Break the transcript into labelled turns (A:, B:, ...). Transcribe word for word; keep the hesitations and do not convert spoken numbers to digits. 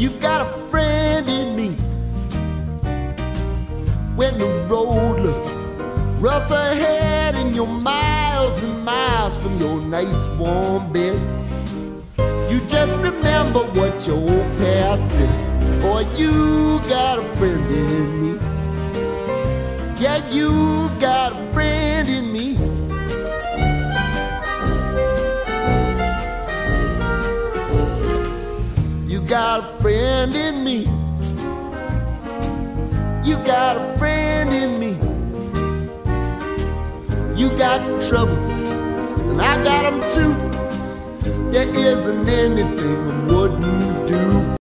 A: You've got a friend in me. When the road looks rough ahead and you're miles and miles from your nice warm bed, you just remember what your old past said. Boy, you got a friend in me. Yeah, you got a friend in me. You got a friend in me. You got a friend in me. You got trouble, and I got them too. There isn't anything I wouldn't do